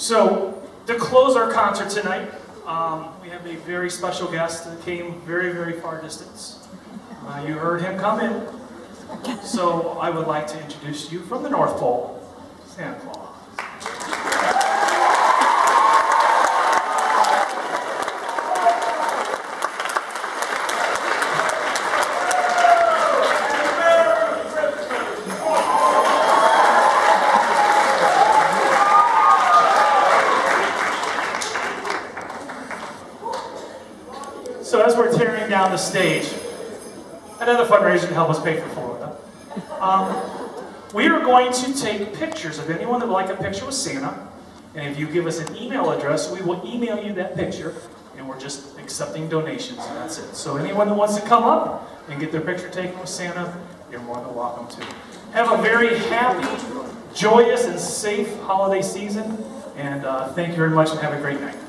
So, to close our concert tonight, we have a very special guest that came very, very far distance. You heard him come in. So, I would like to introduce you from the North Pole, Santa Claus. So as we're tearing down the stage, another fundraiser to help us pay for Florida, we are going to take pictures of anyone that would like a picture with Santa. And if you give us an email address, we will email you that picture. And we're just accepting donations, and that's it. So anyone that wants to come up and get their picture taken with Santa, you're more than welcome to. Have a very happy, joyous, and safe holiday season. And thank you very much, and have a great night.